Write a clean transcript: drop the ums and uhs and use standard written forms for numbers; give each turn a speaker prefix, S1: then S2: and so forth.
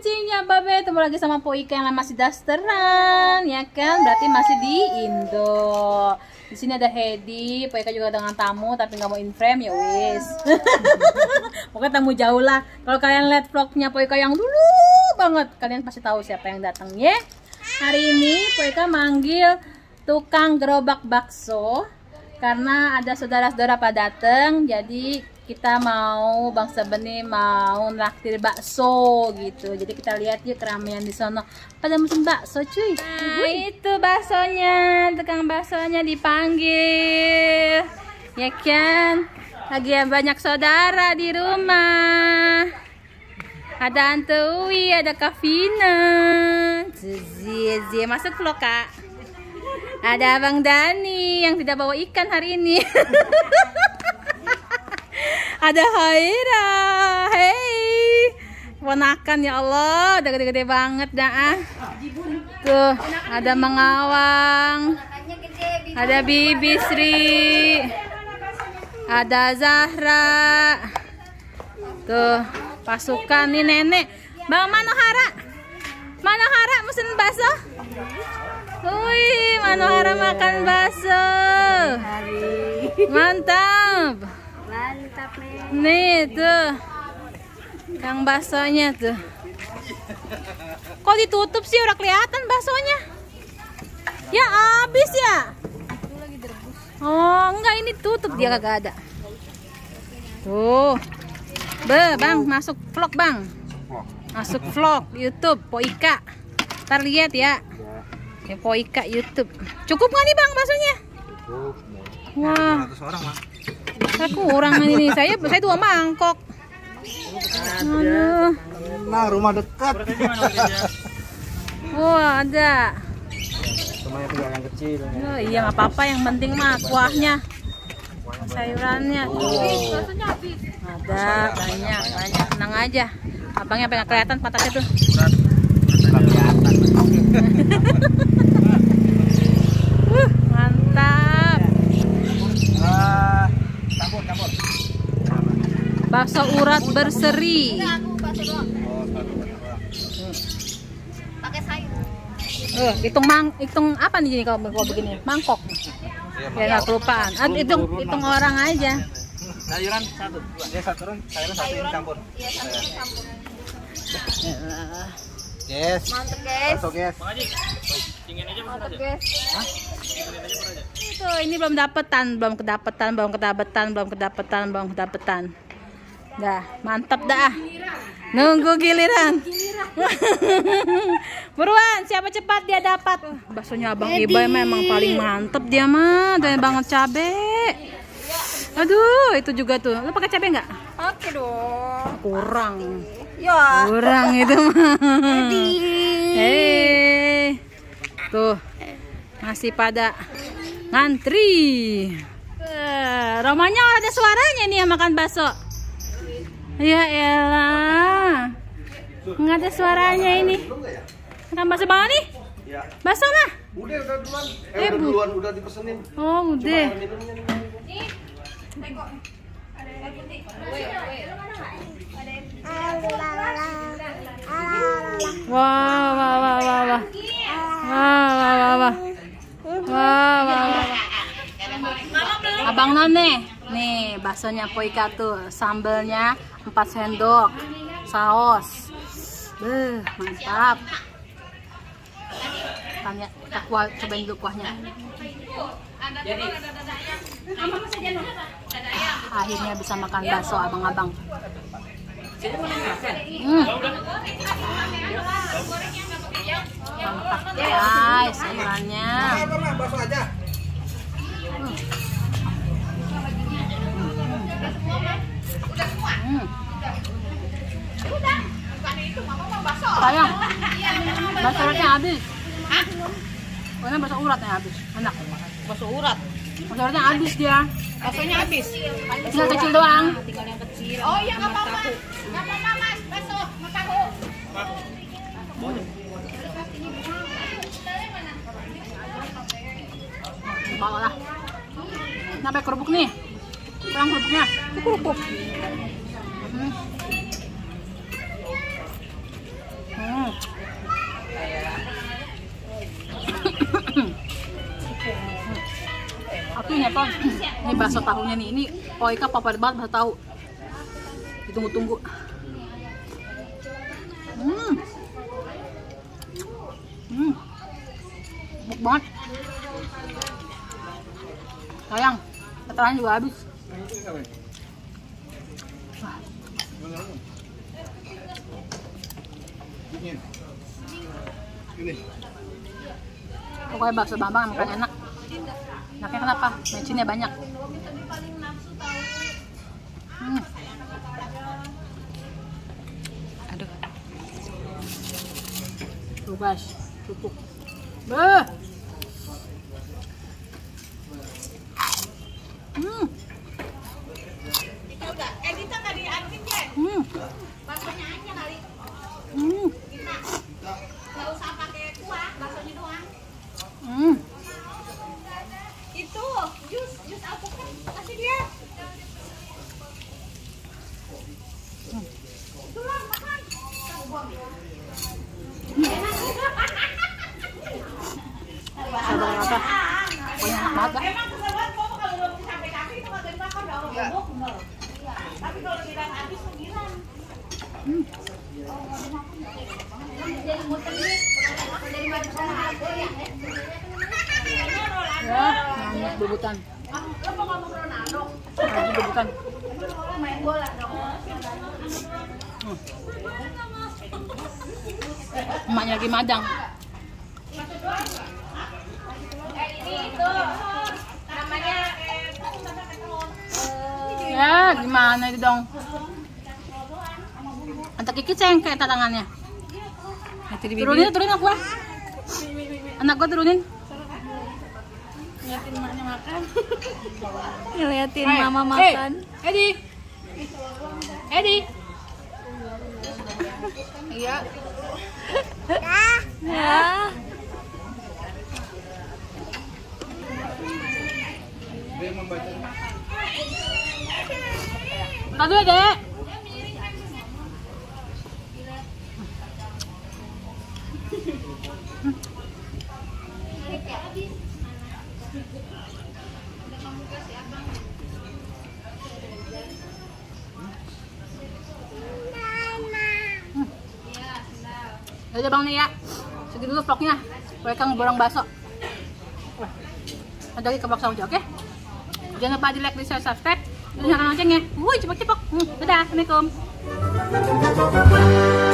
S1: pancinya Babe, ketemu lagi sama Po Ika yang masih dasteran, ya kan? Berarti masih di Indo. Di sini ada Hedi, Po Ika juga dengan tamu, tapi nggak mau in frame ya wis. Pokoknya tamu jauh lah. Kalau kalian lihat vlognya Po Ika yang dulu banget, kalian pasti tahu siapa yang datang ya. Hari ini Po Ika manggil tukang gerobak bakso karena ada saudara-saudara pada datang, jadi kita mau Bang Sebeni mau naktir bakso gitu. Jadi kita lihat yuk keramaian di sana pada musim bakso cuy. Nah, itu baksonya, tukang baksonya dipanggil. Ya kan? Lagi banyak saudara di rumah. Ada Antui, ada Kavina. Zie masuk vlog Kak. Ada Abang Dani yang tidak bawa ikan hari ini. Ada Haira, hey, ponakan ya Allah, udah gede-gede banget dah. Tuh, ada Mengawang, ada Bibi Sri, ada Zahra. Tuh, pasukan nih nenek. Bang Manohara, Manohara mesen bakso. Wih, Manohara makan bakso. Mantap.
S2: Mantap
S1: nih tuh kang baksonya tuh. Kok ditutup sih, udah kelihatan baksonya ya, habis ya. Oh enggak, ini tutup dia, kagak ada tuh. Bang masuk vlog bang, masuk vlog YouTube Po Ika, ntar lihat ya Po Ika YouTube. Cukup nggak nih bang baksonya?
S3: Cukup.
S1: Wah,
S3: 200 orang mah.
S1: Kurang ini, saya 2 mangkok. Aduh.
S3: Nah, rumah dekat.
S1: Wah, ada.
S3: Rumahnya juga yang kecil.
S1: Oh, iya nggak apa-apa, yang penting mah kuahnya, sayurannya. Ada banyak, tenang aja. Abangnya pengen kelihatan patatnya tuh. Mantap.
S3: Campur.
S1: Bakso urat berseri.
S2: pakai sayur.
S1: Hitung apa nih jadi kalau begini? Mangkok. Ya nggak kelupaan. Hitung orang aja.
S3: Sayuran 1, 2. Ya, sayuran 1 ini campur.
S2: Iya, campur.
S3: Yes.
S2: Mantap, guys.
S3: Masuk, guys.
S2: Mantap, guys.
S1: Itu ini belum kedapetan. Dah, mantap dah. Nunggu giliran. Buruan, siapa cepat dia dapat. Baksonya Abang Iba memang paling mantep dia mah, dan banget cabe. Aduh, itu juga tuh. Lu pakai cabe nggak?
S2: Oke dong.
S1: Kurang.
S2: Ya.
S1: Kurang itu mah. Hei. Tuh. Masih pada ngantri. Romanya ada suaranya nih yang makan bakso. Ya elah. Nggak ada suaranya ini. Makan bakso mana nih? Bakso lah.
S3: Udah duluan. Udah dipesenin.
S1: Oh, udah. Wah. Abang None, nih baksonya Po Ika tuh, sambelnya 4 sendok, saus, mantap. Tanya, kita cobain dulu kuahnya. Akhirnya bisa makan bakso abang-abang. Mantap guys, sayurannya. Sayang, bakso uratnya habis. Karena bakso uratnya habis, enak.
S2: Bakso urat.
S1: Bakso uratnya habis dia.
S2: Baksonya habis.
S1: Tinggal kecil doang.
S2: Tinggal yang kecil. Oh iya, nggak apa-apa. Nggak apa-apa mas, bakso sama tahu.
S1: Bawa lah. Sampai kerupuk nih. Kurang kerupuknya. Kerupuk. apa? Ini bakso tahunya nih. Ini Poika favorit banget bakso tahu. Ditunggu-tunggu. Empuk banget. Sayang, keterangan juga habis. Wah. Pokoknya bakso Bambang makan enak. Enaknya kenapa? Mecinnya banyak. Aduh. Tuh guys, cukup. Beuh.
S2: Edita nggak diadmin ya? Baksonya aja kali. Nggak usah pakai kuah, baksonya doang. Itu jus alpukat kasih dia. Tulang makan.
S1: Sabar apa? Pokoknya enak banget.
S2: Emang keseruan kok kalau belum sampai kaki itu nggak dimakan dah orang bobok bener. Tapi kalau tidak habis sembilan. Jadi muter nih. Jadi macam sana ada ya.
S1: Ya, ngamuk bebutan.
S2: Lo mau ngomong Ronaldo?
S1: Lagi bebutan.
S2: Main bola dong.
S1: Emaknya lagi madang.
S2: Ini itu namanya
S1: Ya, gimana itu dong? Antar Kiki cengkeh tangannya. Turunin aku. Anak gua turunin.
S2: ngeliatin emaknya makan.
S4: Ngeliatin mama makan.
S1: Edi. Iya.
S4: Ya.
S1: Tadi Dek. Udah bang nih ya, segitu dulu vlognya. Welcome borong bakso. Ada lagi ke bakso aja, oke? Jangan lupa di like, di share, subscribe, dan nyalakan loncengnya. Wuih, cepet-cepet. Dadah, assalamualaikum.